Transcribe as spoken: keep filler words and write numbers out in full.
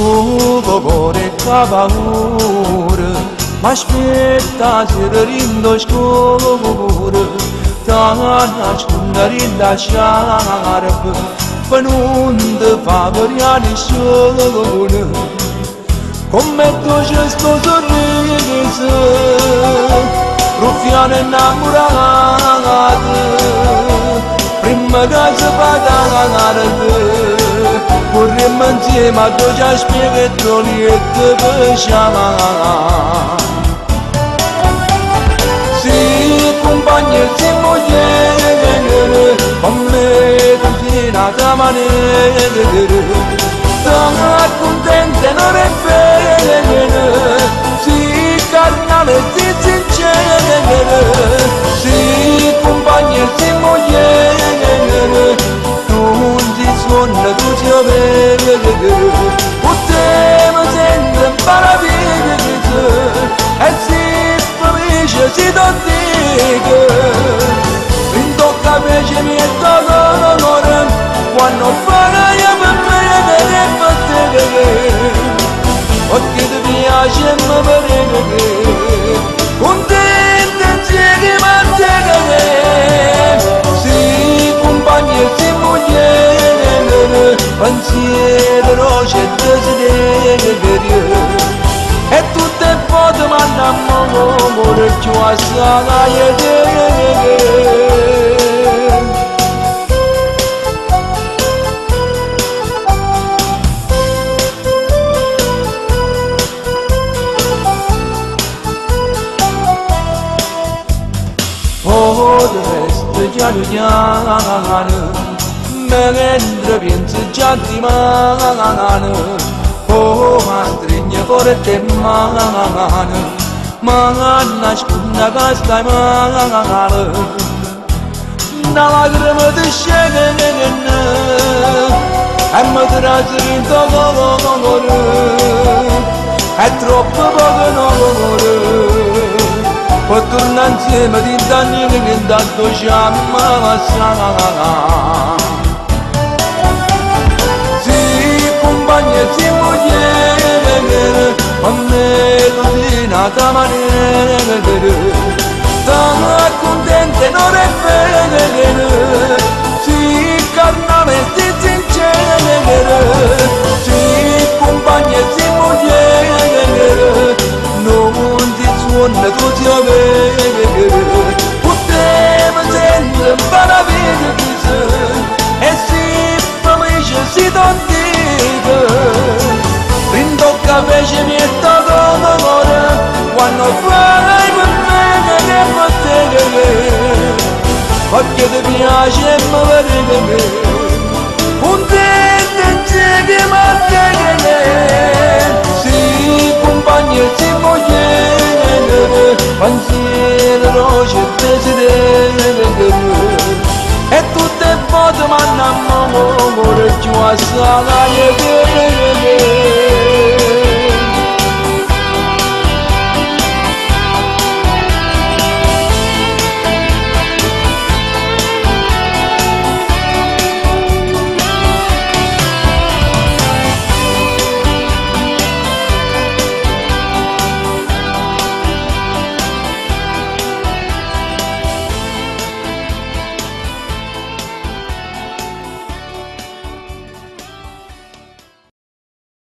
După ore ca baură, m-aștepta zărărind-o șcură, Tanaci cântărind așarpă, pănundă favoriane șoră, Commetto gesto sorriso, ruffiane innamorate, prima che si vada vorremmo insieme a due spiegazioni e te facciamo. Sì, compagni e si moglie, con me tu sei nata maniera, sono contenta e non è bene, sì, carnale e si sincera, sì, compagni e si moglie, suona tu ti vedi, potremmo sempre paradiso, e si felice si dico, in tocca invece mi è dato l'onore, quando farai per me e per te, perché ti piace e mi vedere, contenta insieme a te, sì, compagni e si moglie, pensiero, roce e desiderio, e tutte foto mi hanno amore più assai e te. Oh, del resto già lo chiamano, mentre penso già di mano, oh, ma stringe forte mano, ma nasconda che stai male, una lacrima ti scende, e mi trascinta colore, è troppo poco l'amore, per tornare insieme di danni che intanto ci ammazzano. Compagni e si moglie, a me lo di nata maniera, sono contenta e non è bene, sì, carnale e si sincera, sì, compagni e si moglie, non si suona tu ti vedi, potremmo sempre paradiso, e si felice si donne, rintocca invece mi è dato l'amore, quando farai per me che per te, perché ti piace e mi vedi, contenta insieme a te, sì, compagni e si moglie, pensiero, roce e desiderio, e tutte foto mi hanno amore più assai e te.